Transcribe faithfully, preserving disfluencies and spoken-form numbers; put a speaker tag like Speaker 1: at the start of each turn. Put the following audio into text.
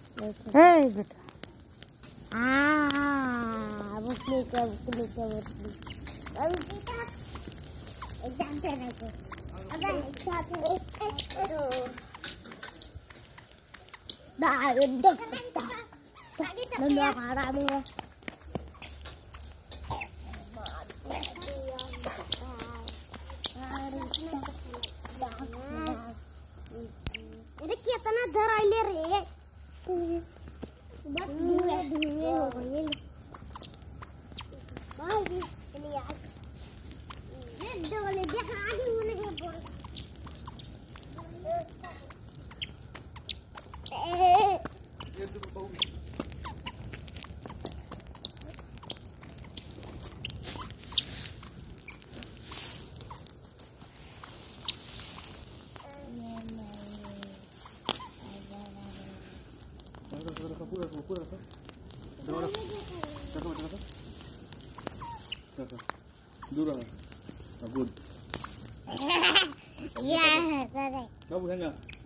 Speaker 1: Hei betul. Ah, bukan ke bukan ke bukan. Lalu kita jangan aku. Ada satu. Dah, udah. Lalu apa kamu? Ini kita na darah leri. बस धुए धुए हो गए भाई ये यार ये डोले देखा आगे होने के बोल ये तो बहुत Pura, pura, pura. Ahora. Cakap, cakap. Cakap. Dura. Good. Ya, tadi. Kau bukan enggak?